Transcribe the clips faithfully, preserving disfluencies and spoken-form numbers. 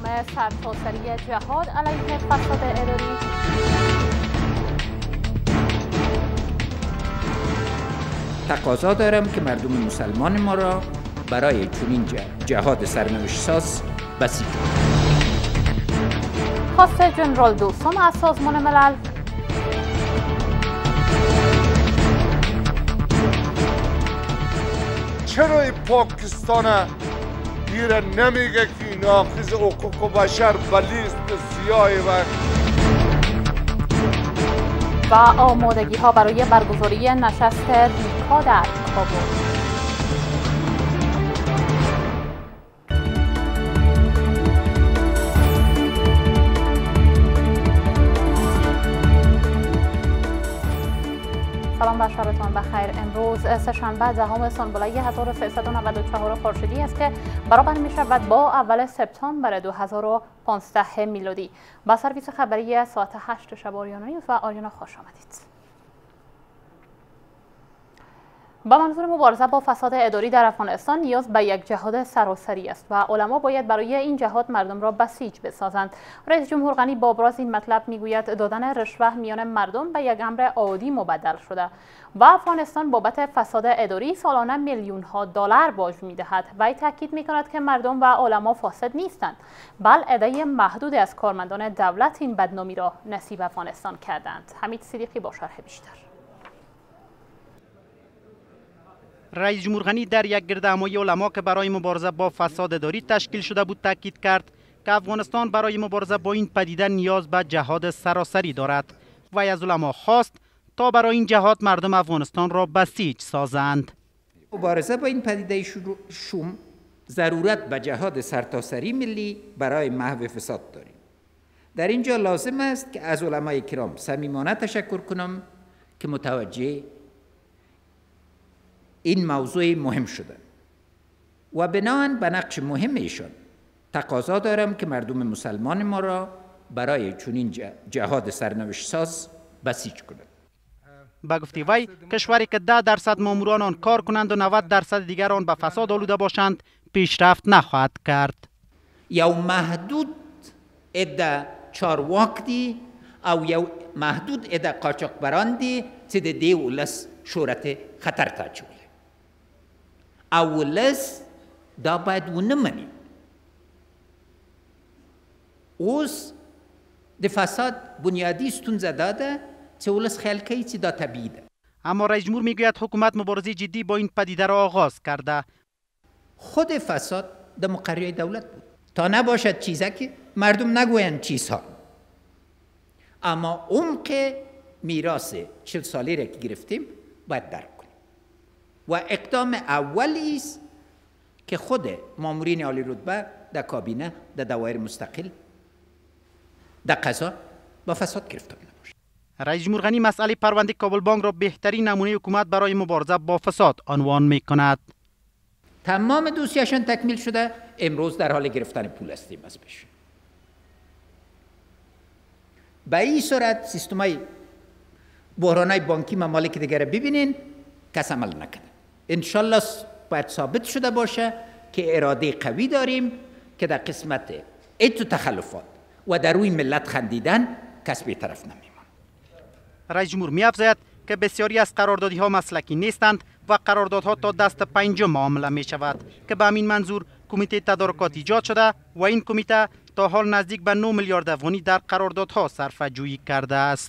برنامه سرتاسری جهاد علیه فساد اداری. تقاضا دارم که مردم مسلمان ما را برای چنین جهاد سرنوشت ساز بسیج کنند. خواست جنرال دوستم از سازمان ملل. چرا این پاکستان دیره نمیگه که ناقض حقوق بشر بلیست سیاهی و و آمادگی ها برای برگزاری نشست ریکا در کابل. سلام بر شبتان بخیر. امروز سه‌شنبه دهم سانبوله هزار و سیصد و نود و چهار خورشیدی است که برابر می شود با اول سپتامبر دو هزار و پانزده میلادی. با سرویس خبری ساعت هشت شب آریانا نیوز و آریانا خوش آمدید. با منظور مبارزه با فساد اداری در افغانستان نیاز به یک جهاد سراسری است و علما باید برای این جهاد مردم را بسیج بسازند. رئیس جمهور غنی با ابراز این مطلب میگوید دادن رشوه میان مردم به یک امر عادی مبدل شده و افغانستان بابت فساد اداری سالانه میلیون ها دلار باج میدهد. وی تاکید میکند که مردم و علما فاسد نیستند، بل عده محدود از کارمندان دولت این بدنامی را نصیب افغانستان کردند. حمید صدیقی با شرح بیشتر. رئیس جمهور غنی در یک گردهمایی علما که برای مبارزه با فساد اداری تشکیل شده بود تاکید کرد که افغانستان برای مبارزه با این پدیده نیاز به جهاد سراسری دارد و از علما خواست تا برای این جهاد مردم افغانستان را بسیج سازند. مبارزه با این پدیده شوم ضرورت به جهاد سرتاسری ملی برای محو فساد داریم. در اینجا لازم است که از علمای کرام صمیمانه تشکر کنم که متوجه این موضوع مهم شده و بناهن به نقش مهم ایشان تقاضا دارم که مردم مسلمان ما را برای چنین جهاد سرنوشت ساز بسیج کنند. با گفته وی کشوری که ده درصد ماموران آن کار کنند و نود درصد دیگر آن به فساد آلوده باشند پیشرفت نخواهد کرد. یا محدود عده چارواک دی او یا محدود عده قاچاقبران دی چې د دې ولس شهرت خطر ته اچولی. اولس دا باید ونه مني. اوس د فساد بنیادی ستونزه دا ده چې ولس خیال کوي چې دا طبیعي ده. اما رئیس جمهور میگوید حکومت مبارزه جدی با این پدیده را آغاز کرده. خود فساد در مقرری دولت بود تا نباشد چیزی که مردم نگویند چیزها، اما عمق میراث چهل ساله را که گرفتیم باید درک کنیم و اقدام اولی است که خود مامورین عالی رتبه در کابینه در دوایر مستقل در قضا با فساد گرفتار نباشد. رئیس جمهور غنی مسئله پرونده کابل بانک را بهترین نمونه حکومت برای مبارزه با فساد عنوان می کند. تمام دوسیه‌شان تکمیل شده، امروز در حال گرفتن پول هستیم از پیش. به این صورت سیستمای بحرانای بانکی ممالک دیگر ببینین کس عمل نکنه. انشالله باید ثابت شده باشه که اراده قوی داریم که در قسمت ات و تخلفات و در روی ملت خندیدن کس به طرف نمیمان. رئیس جمهور می‌افزاید که بسیاری از قراردادی ها مسلکی نیستند و قراردادها تا دست پنجم معامله می شود که به همین منظور کمیته تدارکات ایجاد شده و این کمیته تا حال نزدیک به نه میلیارد افغانی در قراردادها صرفه جویی کرده است.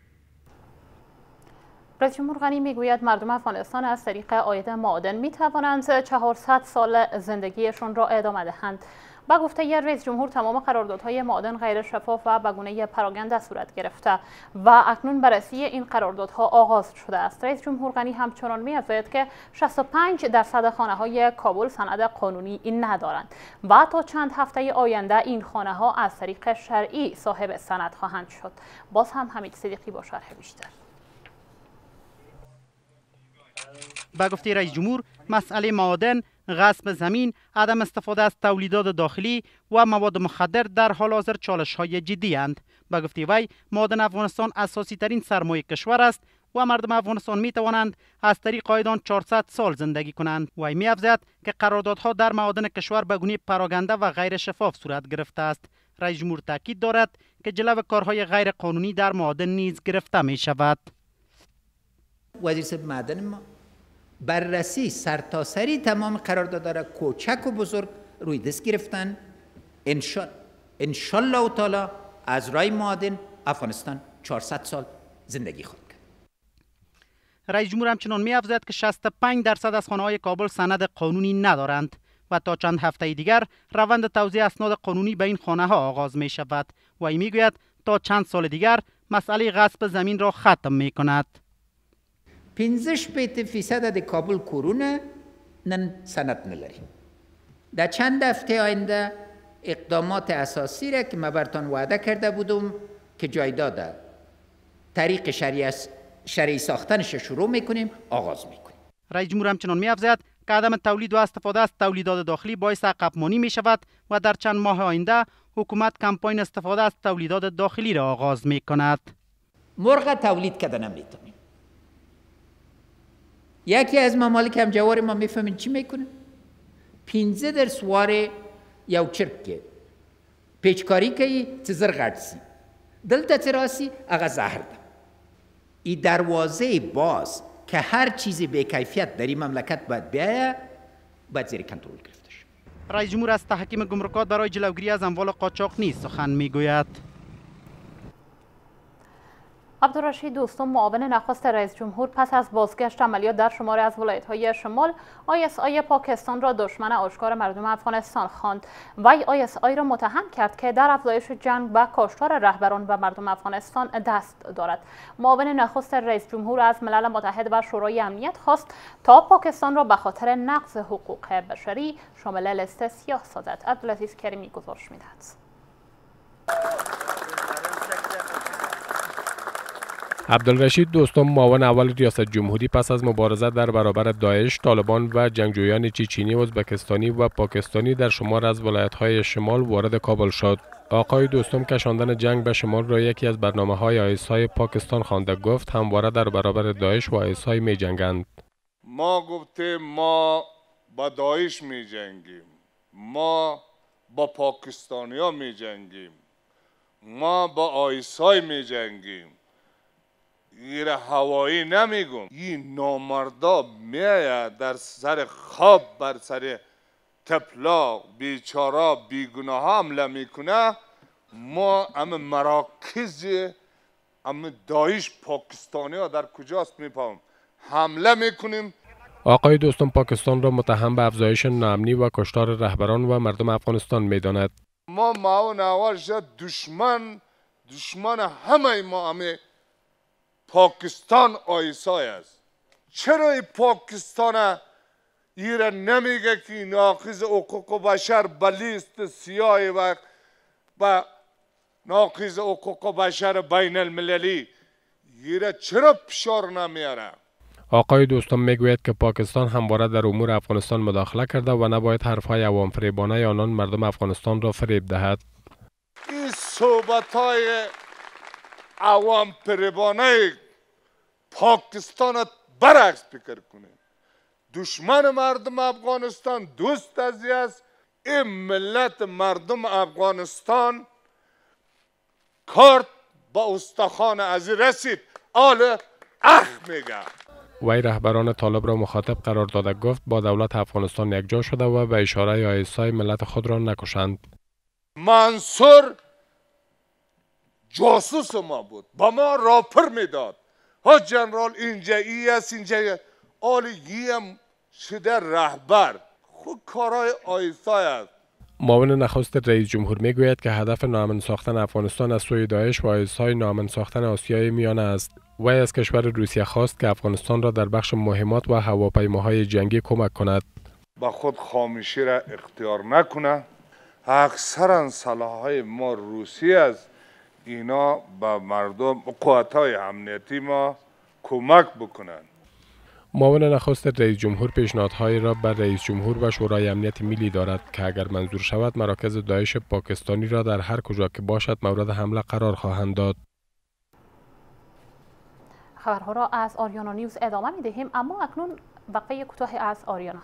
رئیس جمهور غنی میگوید مردم افغانستان از طریق عاید معادن می توانند چهارصد سال زندگیشان را ادامه دهند. با گفته رئیس جمهور تمام قراردادهای معادن غیر شفاف و به گونه پراگنده صورت گرفته و اکنون بررسی این قراردادها آغاز شده است. رئیس جمهور غنی همچنان می‌افزاید که شصت و پنج درصد خانه‌های کابل سند قانونی ندارند و تا چند هفته آینده این خانه‌ها از طریق شرعی صاحب سند خواهند شد. باز هم حمید صدیقی با شرح بیشتر. با گفته رئیس جمهور مسئله معادن، غصب زمین، عدم استفاده از تولیدات داخلی و مواد مخدر در حال حاضر چالش های جدی اند. با گفته وی معادن افغانستان اساسی ترین سرمایه کشور است و مردم افغانستان می توانند از طریق آیدان چهارصد سال زندگی کنند. و می افزاید که قراردادها در معادن کشور به گونه پراگنده و غیر شفاف صورت گرفته است. رئیس جمهور تاکید دارد که جلو کارهای غیر قانونی در معادن نیز گرفته می شود. وزیر صاحب معدن ما بررسی سرتاسری تمام قراردادها را کوچک و بزرگ روی دست گرفتن. ان شاء الله تعالی از رای معادن افغانستان چهارصد سال زندگی خواهد کرد. رئیس جمهور همچنان می افزاید که شصت و پنج درصد از خانه‌های کابل سند قانونی ندارند و تا چند هفته دیگر روند توزیع اسناد قانونی به این خانه ها آغاز می شود و می گوید تا چند سال دیگر مسئله غصب زمین را ختم می کند. پنځه شپېته فیصد د کابل کورونه نن سند نلري. در چند هفته آینده اقدامات اساسی را که من براتون وعده کرده بودم که جایداد طریق شرعی ساختنش شروع میکنیم آغاز میکنیم. رئیس جمهور همچنان می افزاید که عدم تولید و استفاده از تولیدات داخلی باعث عقب مانی می شود و در چند ماه آینده حکومت کمپاین استفاده از تولیدات داخلی را آغاز می کند. مرغ تولید کرده نمیتونیم. یکی از ممالک هم جوار ما میفهمین چی میکنه؟ پینزه در سوار یو چرک که پیچکاری که چزر غرسی دلتا چراسی اغا زهر ده. ای دروازه باز که هر چیزی به کیفیت در این مملکت باید بیایه باید زیر کنترل گرفته شد. رئیس جمهور از تحکیم گمرکات برای جلوگیری از اموال قاچاق نیز سخن میگوید. عبدالرشید دوستم، معاون نخست رئیس جمهور پس از بازگشت عملیات در شماری از ولایت‌های شمال آی اس آی پاکستان را دشمن آشکار مردم افغانستان خواند. وی آی اس آی را متهم کرد که در افزایش جنگ به کشتار رهبران و مردم افغانستان دست دارد. معاون نخست رئیس جمهور از ملل متحد و شورای امنیت خواست تا پاکستان را به خاطر نقض حقوق بشری شامل لیست سیاه سازد. عبدالعزیز کریمی گزارش می‌دهد. عبدالرشید دوستم، معاون اول ریاست جمهوری پس از مبارزه در برابر داعش، طالبان و جنگجویان چچنی، ازبکستانی و پاکستانی در شمار از ولایت‌های شمال وارد کابل شد. آقای دوستم کشاندن جنگ به شمال را یکی از برنامه‌های آی اس آی پاکستان خوانده. گفت همواره در برابر داعش و آی اس آی می‌جنگند. ما گفتیم ما با داعش می‌جنگیم، ما با پاکستانی‌ها می‌جنگیم، ما با آی اس آی می‌جنگیم. گیر هوایی نمیگم. این نامردا میاید در سر خواب بر سر تپلاق بیچارا بیگناه حمله میکنه. ما ام مراکز ام داعش پاکستانی ها در کجاست میپاهم حمله میکنیم. آقای دوستم پاکستان را متهم به افزایش ناامنی و کشتار رهبران و مردم افغانستان میداند. ما معاون اول شد دشمن دشمن همه ما همه پاکستان آی اس آی است. چرا این پاکستان ایره نمیگه که ناقض حقوق بشر به لیست سیاه و و ناقض حقوق بشر بین المللی ایره چرا فشار نمیاره؟ آقای دوستم میگوید که پاکستان همواره در امور افغانستان مداخله کرده و نباید حرفهای عوام فریبانه آنان مردم افغانستان را فریب دهد. این صحبتهای عوام فریبانه پاکستان برعکس فکر کنه. دشمن مردم افغانستان دوست ازی است. این ملت مردم افغانستان کارت با استخوان ازی رسید. آل اخ میگه. وی رهبران طالب را مخاطب قرار داده. گفت با دولت افغانستان یکجا شده و به اشاره آی اس آی ملت خود را نکشند. منصور جاسوس ما بود، با ما راپر میداد. ها جنرال اینجا ای است اینجا آلی هم شده رهبر. خود کارهای آی اس آی است. معاون نخست رئیس جمهور میگوید که هدف ناامن ساختن افغانستان از سوی داعش و آی اس آی ناامن ساختن آسیای میانه است. وی از کشور روسیه خواست که افغانستان را در بخش مهمات و هواپیماهای جنگی کمک کند. با خود خاموشی را اختیار نکنه. اکثرا سلاح‌های ما روسیه است. اینا با مردم قوت‌های امنیتی ما کمک بکنند. معاون نخست رئیس جمهور پیشنهادهایی را بر رئیس جمهور و شورای امنیت ملی دارد که اگر منظور شود مراکز داعش پاکستانی را در هر کجا که باشد مورد حمله قرار خواهند داد. خبرها را از آریانا نیوز ادامه می دهیم، اما اکنون وقفه کوتاهی از آریانا.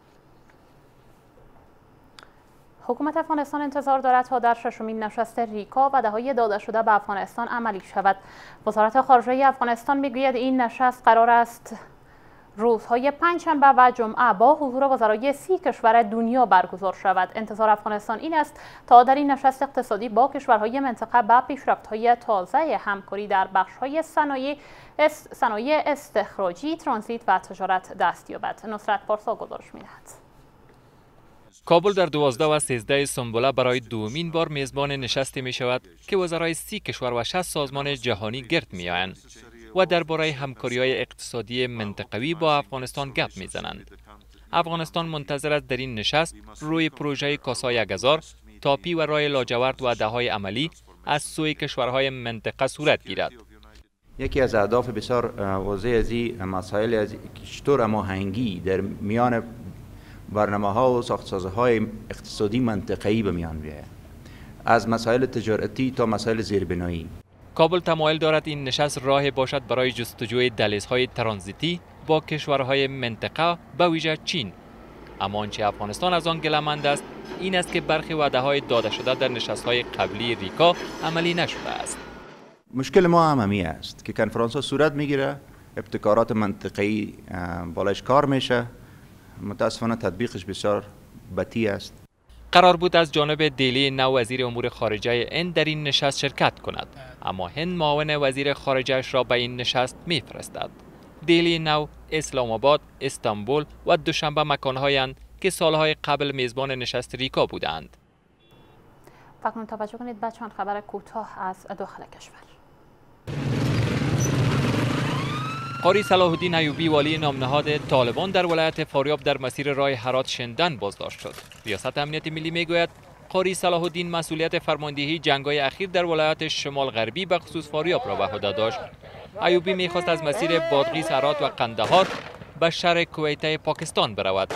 حکومت افغانستان انتظار دارد تا در ششمین نشست ریکا وعده‌های داده شده به افغانستان عملی شود. وزارت خارجه افغانستان میگوید این نشست قرار است روزهای پنجشنبه و جمعه با حضور وزرای سی کشور دنیا برگزار شود. انتظار افغانستان این است تا در این نشست اقتصادی با کشورهای منطقه به پیشرفت‌های تازه همکاری در بخش‌های صنایع است، صنایع استخراجی، ترانزیت و تجارت دست یابد. نصرت پارسا گزارش می‌دهد. کابل در دوازده و سیزده سنبوله برای دومین بار میزبان نشستی می شود که وزرای سی کشور و شصت سازمان جهانی گرد می آیند و درباره همکاری‌های اقتصادی منطقوی با افغانستان گپ می زنند. افغانستان منتظر است در این نشست روی پروژه کاسای اگزار، تاپی و رای لاجورد و دههای عملی از سوی کشورهای منطقه صورت گیرد. یکی از اهداف بسیار واضح از این مسائل از چطور هماهنگی در میان برنامه‌ها و ساخت‌سازی‌های اقتصادی منطقه‌ای به میان بیاید، از مسائل تجارتی تا مسائل زیربنایی. کابل تمایل دارد این نشست راه باشد برای جستجوی دهلیزهای ترانزیتی با کشورهای منطقه به ویژه چین. اما آنچه افغانستان از آن گله‌مند است این است که برخی وعده‌های داده شده در نشست‌های قبلی ریکا عملی نشده است. مشکل ما هم همی است که کنفرانس‌ها صورت میگیره، ابتکارات منطقه‌ای بالاش کار میشه، متاسفانه تطبیقش بسیار بطیء است. قرار بود از جانب دیلی نو وزیر امور خارجه هند در این نشست شرکت کند، اما هند معاون وزیر خارجه‌اش را به این نشست میفرستد. دیلی نو، اسلام آباد، استانبول و دوشنبه مکان‌هایند که سالهای قبل میزبان نشست ریکا بودند. فقط توجه کنید بچه‌ها، خبر کوتاه از داخل کشور. قاری صلاح الدین ایوبی والی نامنهاد طالبان در ولایت فاریاب در مسیر راه هرات شندن بازداشت شد. ریاست امنیت ملی میگوید قاری صلاح الدین مسئولیت فرماندهی جنگ‌های اخیر در ولایت شمال غربی به خصوص فاریاب را به عهده داشت. ایوبی میخواست از مسیر بادغیس، هرات و قندهار به شهر کویته پاکستان برود.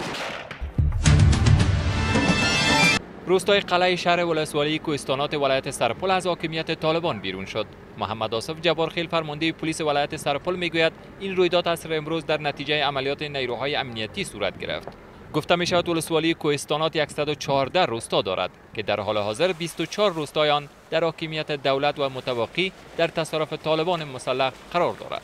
روستای قلعه شهر ولسوالی کوهستانات ولایت سرپل از حاکمیت طالبان بیرون شد. محمد آصف جبارخیل فرمانده پلیس ولایت سرپل میگوید این رویداد عصر امروز در نتیجه عملیات نیروهای امنیتی صورت گرفت. گفته می شود ولسوالی کوهستانات صد و چهارده روستا دارد که در حال حاضر بیست و چهار روستای آن در حاکمیت دولت و متوقی در تصرف طالبان مسلح قرار دارد.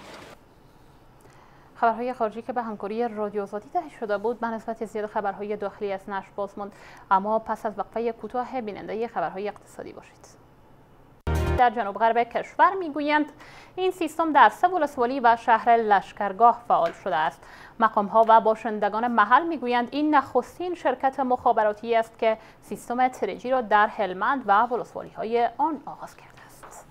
خبرهای خارجی که به همکاری رادیو آزادی تهیه شده بود به نسبت زیاد خبرهای داخلی از نشر باز ماند، اما پس از وقفه کوتاه بیننده خبرهای اقتصادی باشید. در جنوب غرب کشور میگویند این سیستم در سه ولسوالی و شهر لشکرگاه فعال شده است. مقام‌ها و باشندگان محل میگویند این نخستین شرکت مخابراتی است که سیستم تریجی را در هلمند و ولسوالی‌های آن آغاز کرده است.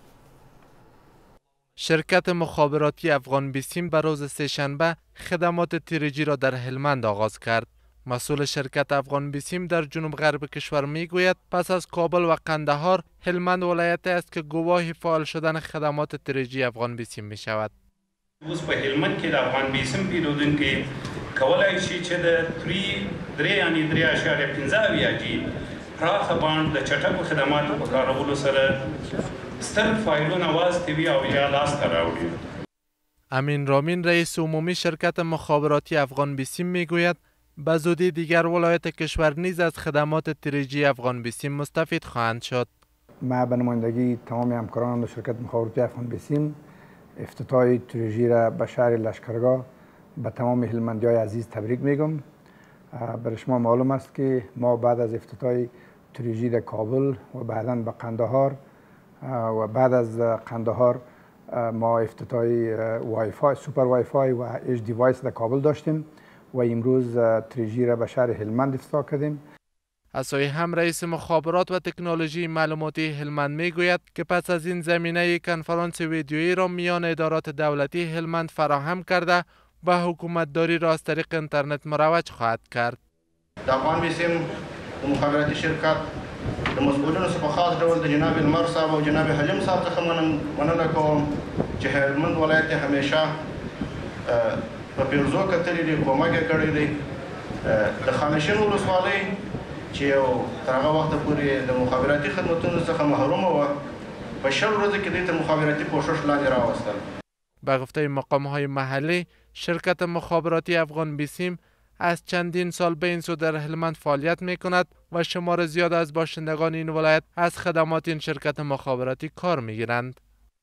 شرکت مخابراتی افغان بیسیم به روز سه‌شنبه خدمات تریجی را در هلمند آغاز کرد. مسئول شرکت افغان بیسیم در جنوب غرب کشور میگوید پس از کابل و قندهار، هلمند ولایتی است که گواه فعال شدن خدمات تریجی افغان بیسیم می شود. اوس په هلمند کې د افغان بیسیم پیرودونکي کولای شي چې د درې یعنې درې اعشاریه پنځه اویا جی پراخه بانډ د چټکو خدماتو په کارولو سره ستر فایلونه واستوي او یا لاسته راوړي. امین رامین رئیس عمومی شرکت مخابراتی افغان بیسیم میگوید به زودی دیگر ولایت کشور نیز از خدمات تریجی افغان بیسیم مستفید خواهند شد. ما به نمایندگی تمام همکاران شرکت مخابراتی افغان بیسیم افتتاح تریجی را به شهر لشکرگاه به تمام هلمندی‌های عزیز تبریک میگم. برای شما معلوم است که ما بعد از افتتاح تریجی در کابل و بعداً به قندهار و بعد از قندهار ما افتتاح وای فای سوپر وای فای و اچ دیوایس در کابل داشتیم و امروز تریجی را به شهر هلمند افتتاح کردیم. از سوی هم رئیس مخابرات و تکنولوژی معلوماتی هلمند میگوید که پس از این زمینه کنفرانس ویدیویی را میان ادارات دولتی هلمند فراهم کرده و حکومت داری را از طریق اینترنت مروج خواهد کرد. د افغان بیسیم مخابراتی شرکت د مسئولینو څخه په خاص ډول د جناب المر صاحب او جناب حلیم صاحب څخه مننه کوم چې هلمند ولایت همیشه په پیرزو کتلې دي، کومک یې کړی دی. د خانشین ولسوالۍ چې یو تر هغه وخته پورې د مخابراتي خدمتونو څخه محرومه وه، په شل ورځو کې دوی ته مخابراتي پوښښ لاندې راوستل. به گفته مقام‌های محلی، شرکت مخابراتی افغان بیسیم از چندین سال به این سو در هلمند فعالیت می کند و شمار زیاد از باشندگان این ولایت از خدمات این شرکت مخابراتی کار می گیرند.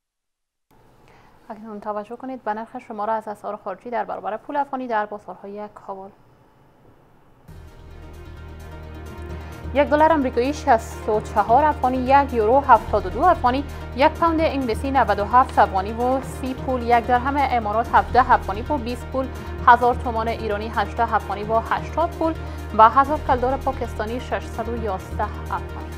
اکنون توجه کنید به نرخ شمار از اسعار خارجی در برابر پول افغانی در بازارهای کابل. یک دلار آمریکایی شصت و چهار افغانی، یک یورو هفتاد و دو افغانی، یک پوند انگلیسی نود و هفت افغانی و سی پول، یک درهم امارات هفده افغانی و بیست پول، هزار تومان ایرانی هجده افغانی و هشتاد پول و هزار کلدار پاکستانی ششصد و یازده افغانی.